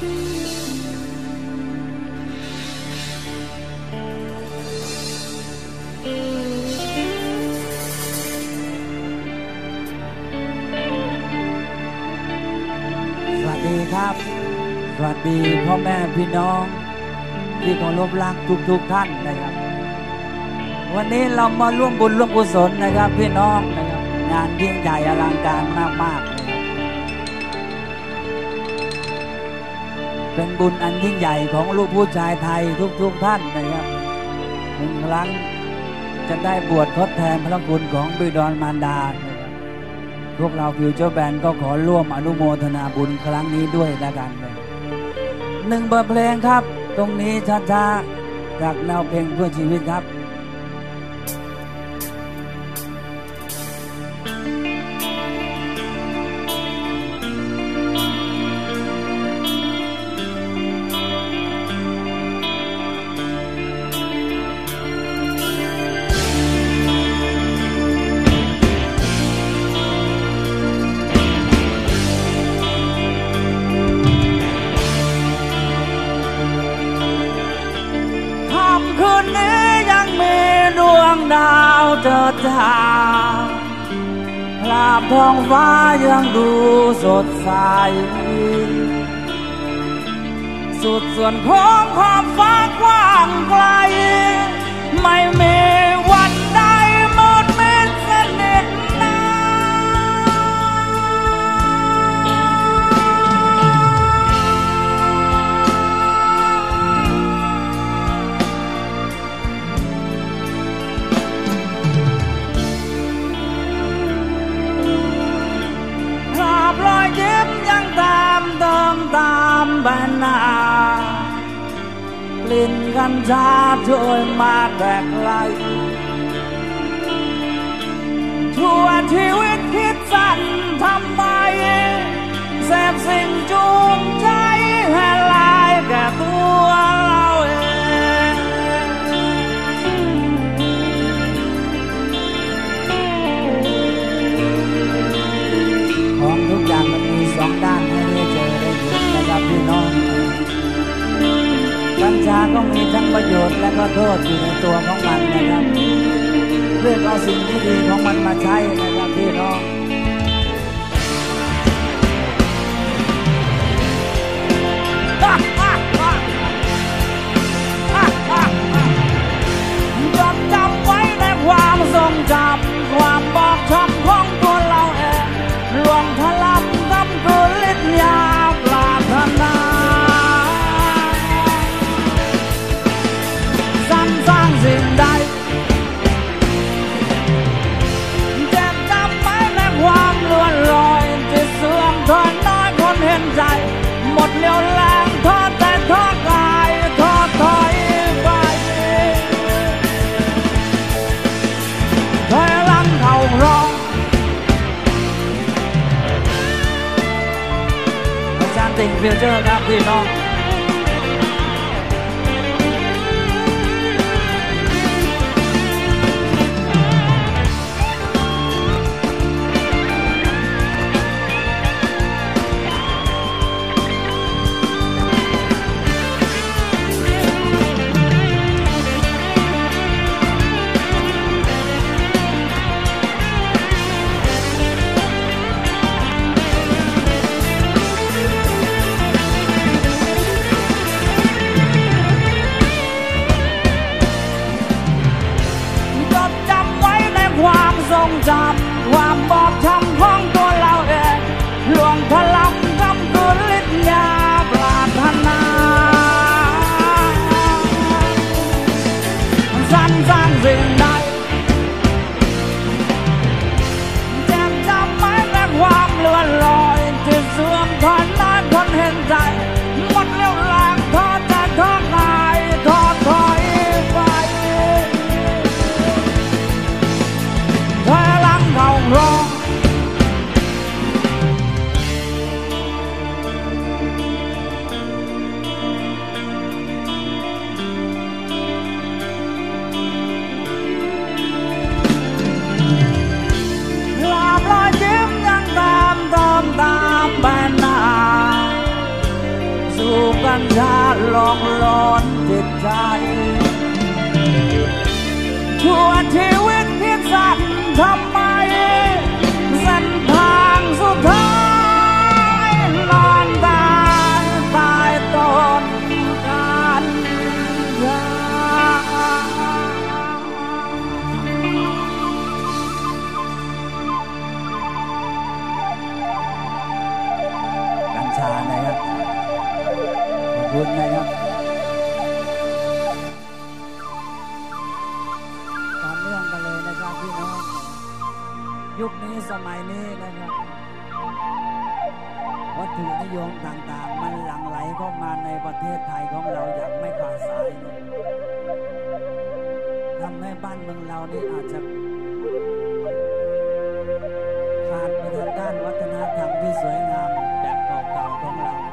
สวัสดีครับสวัสดีพ่อแม่พี่น้องที่เคารพรักทุกท่านนะครับวันนี้เรามาร่วมบุญร่วมกุศลนะครับพี่น้องนะครับงานยิ่งใหญ่อลังการมากๆนะครับเป็นบุญอันยิ่งใหญ่ของลูกผู้ชายไทยทุกท่านนะครับหนึ่งครั้งจะได้บวชทดแทนพระคุณของบิดามารดานะครับพวกเราฟิวเจอร์แบนด์ก็ขอร่วมอนุโมทนาบุญครั้งนี้ด้วยแล้วกันเลยหนึ่งบทเพลงครับตรงนี้ช้าๆจากแนวเพลงเพื่อชีวิตครับดาวเจิดจ้าภาพท้องฟ้ายังดูสดใสสุดส่วนของขอบฟ้ากว้างไกลไม่มีวันใดมืดมิดสนิทนายิ้มยังตามใบหน้ากลิ่นกัญชาช่วยมาแต่ไกลชั่วชีวิตคิดสั้นทำไมเสพสิ่งจูงใจให้ลายแก่ตัวเราเองของทุกอย่างมันมีสองด้านให้ได้เจอได้เห็นนะครับพี่น้องกัญชาก็มีทั้งประโยชน์และก็โทษอยู่ในตัวของมันนะครับเลือกเอาสิ่งที่ดีของมันมาใช้นะครับพี่น้องจดจำไว้ในความทรงจำความบอบช้ำของตัวเราเองหลวงพลับทำกุลิศยาปรารถนาสร้างสิ่งใดเจ็บจำไว้ในความล้วนลอยที่เสื่อมถอยน้อยคนเห็นใจหมดเรี่ยวแรงทอดแต่ทอดกายทอดถอยไปถอยหลังเข่าร้องติงฟิวเจอร์ครับพี่น้องทรงจำความบอบช้ำของตัวเราเองหลวงพลับทำกุลิศยาปรารถนาสร้างสิ่งใดเจ็บจำไว้แต่ความเลื่อนลอยที่เสื่อมถอยน้อยคนเห็นใจหมดเรี่ยวแรงทอดจะทอดกายทอดถอยไปถอยหลังกัญชาหลอกหลอนจิตใจชั่วชีวิตคิดสั้นทำไมเส้นทางสุดท้ายนอนตายตายต้นกันยากัญชานะครับขอบคุณนะครับต่อเนื่องกันเลยนะครับพี่น้องยุคนี้สมัยนี้นะครับวัตถุนิยมต่างๆมันหลั่งไหลเข้ามาในประเทศไทยของเราอย่างไม่ขาดสายนะทำให้บ้านเมืองเรานี่อาจจะขาดไปทางด้านวัฒนธรรมที่สวยงามแบบเก่าๆของเรา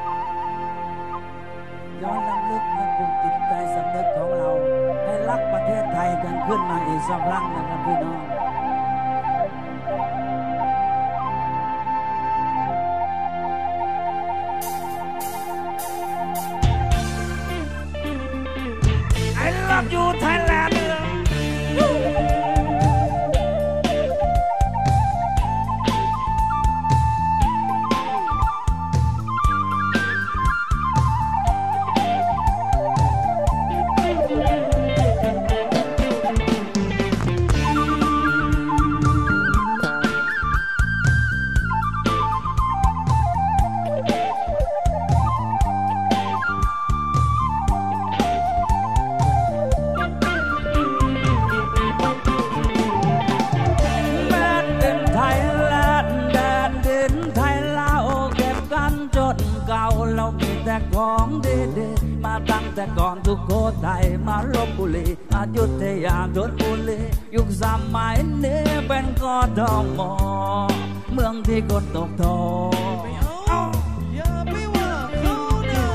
ย้อนรำลึกและปลุกจิตใจสำนึกของเราให้รักประเทศไทยกันขึ้นมาอีกสักครั้งนะครับพี่น้องI love you Thailand ของดีๆมาตั้งแต่ก่อนทุกโขทัยมาลพบุรีอยุธยาชลบุรียุคสมัยนี้เป็นกทมเมืองที่คนตกทองอย่าไปว่าเขานะ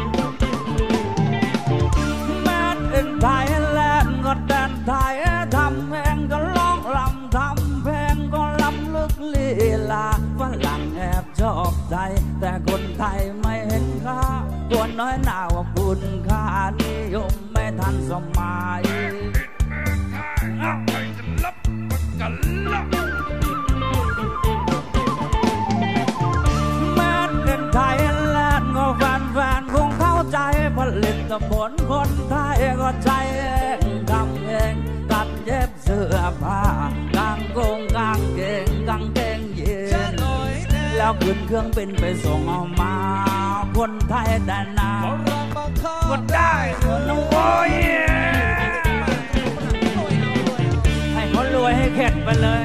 แม้เป็นไทยแลนด์ก็แดนไทยทำเพลงก็ร้องรำทำเพลงก็ล้ำลึกลีลาฝรั่งแอบชอบใจแต่คนไทยไม่เห็นค่าตัวน้อยหน้าว่าคุณค่านิยมไม่ทันสมัยแม้เป็นไทยแลนด์ก็แฟนๆคงเข้าใจผลิตผลคนไทยก็ใช้เองทำเองตัดเย็บเสื้อผ้ากางเกงยีนแล้วขึ้นเครื่องบินไปส่งเอามาคนไทยได้นาก็ได้น้องโว้ยให้เขารวยให้เข็ดไปเลย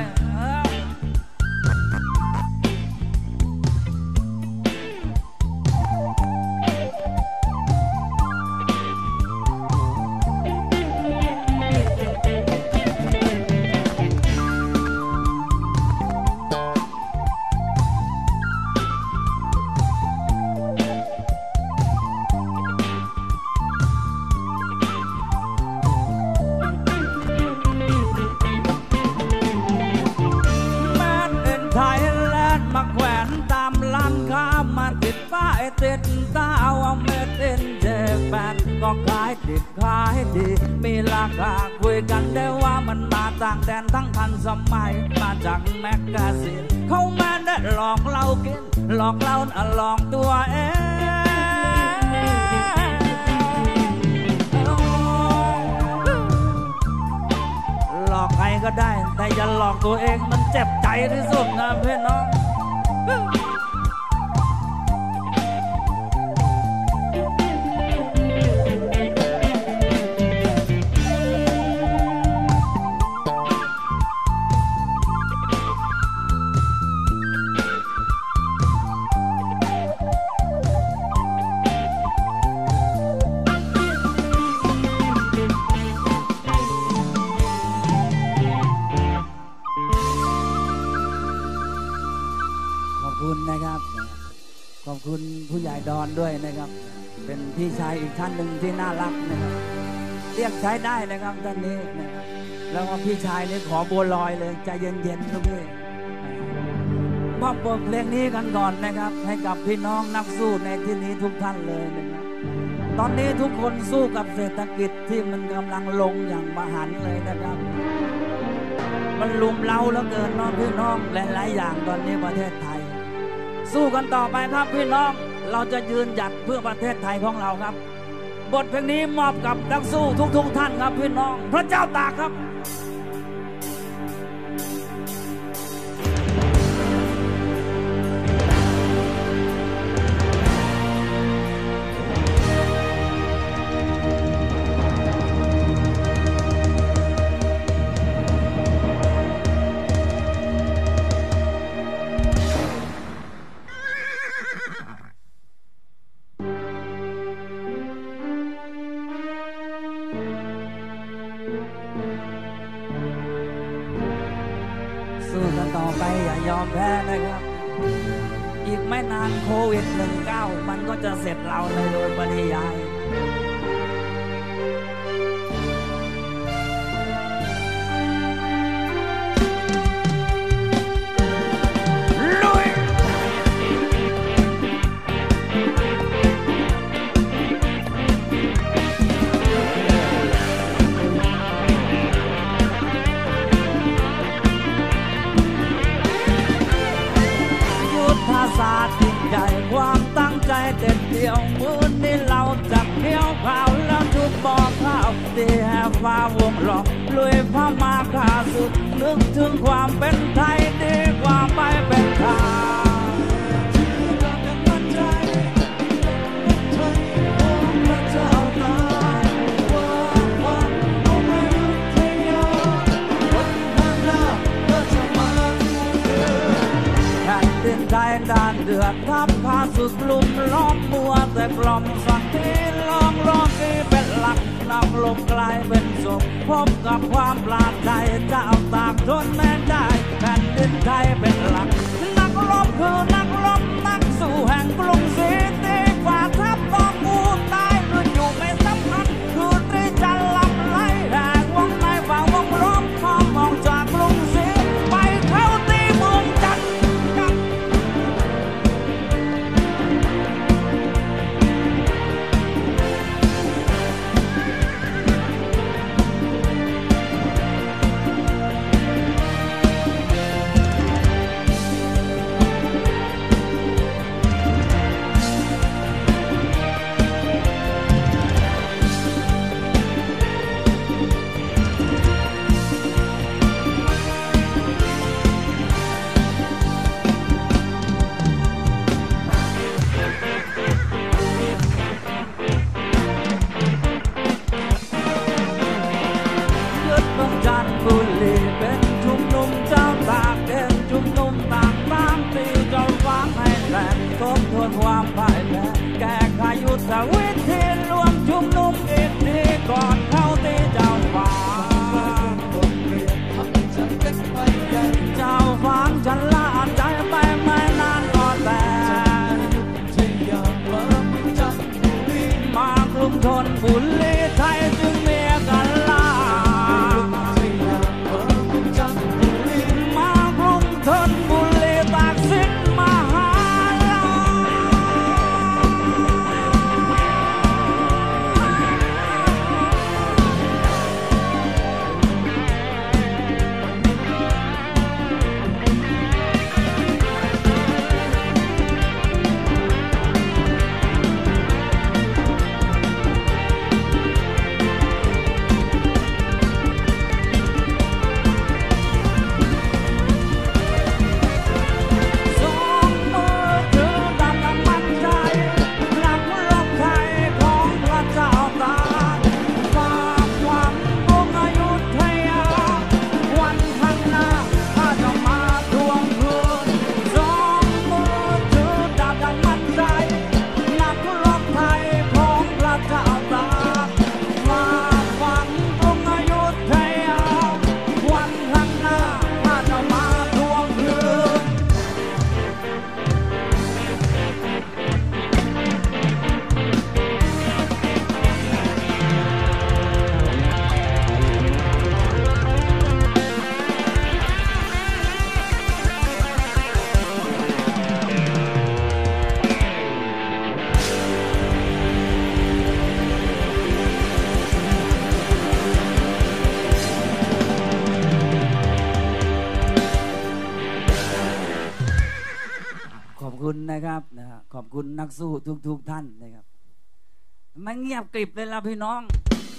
ติดตาว่าเม็ดเอ็นเจแปนก็ขายดิบขายดีมีราคาคุยกันได้ว่ามันมาต่างแดนทั้งทันสมัยมาจากแมกกาซีนเขามาได้หลอกเรากินหลอกเราหลอกตัวเองหลอกใครก็ได้แต่อย่าหลอกตัวเองมันเจ็บใจที่สุดนะเพื่อนน้องขอบคุณผู้ใหญ่ดอนด้วยนะครับเป็นพี่ชายอีกท่านหนึ่งที่น่ารักนะครับเรียกใช้ได้นะครับท่านนี้นะครับแล้วก็พี่ชายนี่ขอบัวลอยเลยใจเย็นๆทุกพี่บอบบทเพลงนี้กันก่อนนะครับให้กับพี่น้องนักสู้ในที่นี้ทุกท่านเลยนะครับตอนนี้ทุกคนสู้กับเศรษฐกิจที่มันกำลังลงอย่างมหันต์เลยนะครับมันลุมเล้าแล้วเกินน้องพี่น้องหลายๆอย่างตอนนี้ประเทศไทยสู้กันต่อไปครับพี่น้องเราจะยืนหยัดเพื่อประเทศไทยของเราครับบทเพลงนี้มอบกับนักสู้ทุกท่านครับพี่น้องพระเจ้าตากครับสู้กันต่อไปอย่ายอมแพ้นะครับอีกไม่นานโควิด19มันก็จะเสร็จเราเลยโดยปริยายศาสตร์ยิ่งใหญ่ความตั้งใจเด็ดเดี่ยวมือนี้เราจับเขี้ยวข่าวแล้วจุดบอกข้าวที่แห่ฟ้าวงล้อมลุยพม่าขาสุดนึกถึงความเป็นไทยดีกว่าไปเป็นข่าวใจด่านเดือดทับพาสุดลุมล้อมมัวแต่กล่อมสักทีลองร้องที่เป็นหลักนักลมกลายเป็นศพพบกับความปราดใจเจ้าตากทนแม้ได้แผ่นดินไทยเป็นหลักนักรบคือนักรบนักสู้แห่งกรุงศรีดีกว่าทัพต้องกูตายหรืออยู่ไม่สำคัญคือที่จะลำไล่แหกวงในฝ่าวงล้อมมองจากกรุงศรีไปเข้าตีเมืองจันทร์บุรีเป็นชุมนุมเจ้าตากเด่นชุมนุมต่างตามตีเจ้าฟังให้แรงทบทวนความพ่ายแพ้แก้ไขยุทธวิธีรวมชุมนุมอีกทีก่อนเข้าตีเจ้าฟังเจ้าฟังฉันละใจไปไม่นานก็แต่มากลุ่มชนบุรีไทยจึงมีกันล่าชนบุรีตากสินมหาลัยนะครับนะขอบคุณนักสู้ทุกท่านนะครับไม่เงียบกริบเลยล่ะพี่น้อง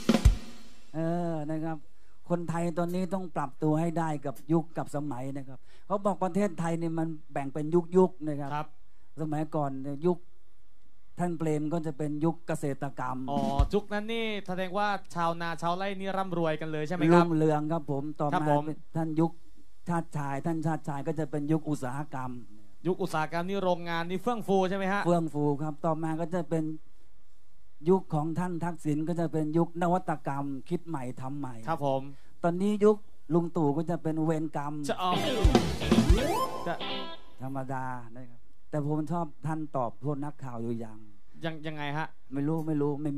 นะครับคนไทยตอนนี้ต้องปรับตัวให้ได้กับยุคกับสมัยนะครับเขาบอกประเทศไทยเนี่ยมันแบ่งเป็นยุคนะครับสมัยก่อนยุคท่านเปรมก็จะเป็นยุคเกษตรกรรมยุคนั้นนี่แสดงว่าชาวนาชาวไร่นี่ร่ำรวยกันเลยใช่ไหมครับรุ่งเรืองครับผมต่อมาท่านยุคชาติชายก็จะเป็นยุคอุตสาหกรรมนี่โรงงานนี่เฟื่องฟูใช่ไหมฮะเฟื่องฟูครับต่อมาก็จะเป็นยุคของท่านทักษิณก็จะเป็นยุคนวัตกรรมคิดใหม่ทำใหม่ครับผมตอนนี้ยุคลุงตู่ก็จะเป็นเวรกรรมธรรมดานะครับแต่ผมชอบท่านตอบพวกนักข่าวอยู่ยังไงฮะไม่รู้ไม่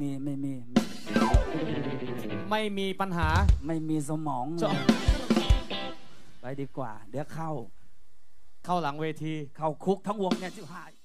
มีปัญหาไม่มีสมองไปดีกว่าเดี๋ยวเข้าหลังเวทีเข้าคุกทั้งวงเนี่ยชิบหาย